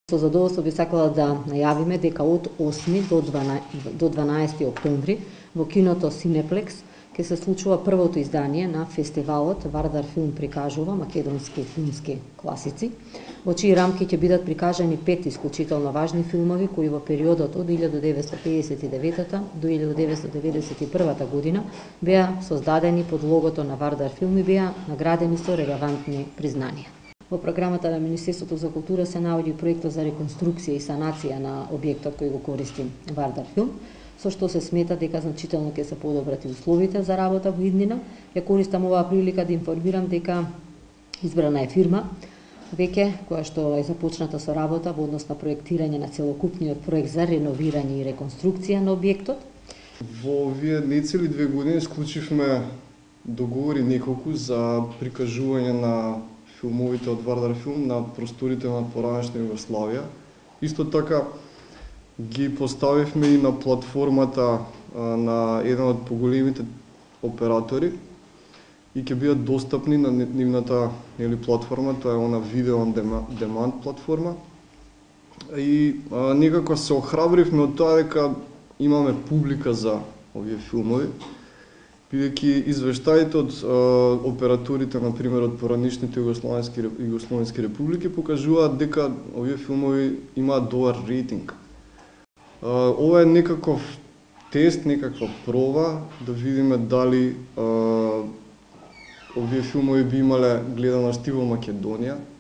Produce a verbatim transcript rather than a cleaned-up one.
Со задоволство би сакала да најавиме дека од осми до дванаесети октомври во киното Синеплекс ќе се случува првото издание на фестивалот Вардар филм прикажува македонски филмски класици, во чии рамки ќе бидат прикажани пет исклучително важни филмови кои во периодот од илјада деветстотини пеесет и девета до илјада деветстотини деведесет и прва година беа создадени под логото на Вардар филм и беа наградени со релевантни признанија. Во програмата на Министерството за култура се наоѓа проектот за реконструкција и санација на објектот кој го користи Вардар филм, со што се смета дека значително ќе се подобрат и условите за работа во иднина. Ја користам оваа прилика да информирам дека избрана е фирма веќе која што е започната со работа во однос на проектирање на целокупниот проект за реновирање и реконструкција на објектот. Во овие нецели две години склучивме договори неколку за прикажување на филмовите од Вардар филм на просторите на поранешна Југославија. Исто така ги поставивме и на платформата на еден од поголемите оператори и ќе бидат достапни на нивната нели платформа, тоа е она Video on Demand платформа. И а, некако се охрабривме од тоа дека имаме публика за овие филмови, бидејќи извештаите од а, операторите, например од поранишните југословенски југословенски републики покажуваат дека овие филмови имаат добар рейтинг. А, ова е некаков тест, некаква проба да видиме дали а, овие филмови би имале гледаности во Македонија.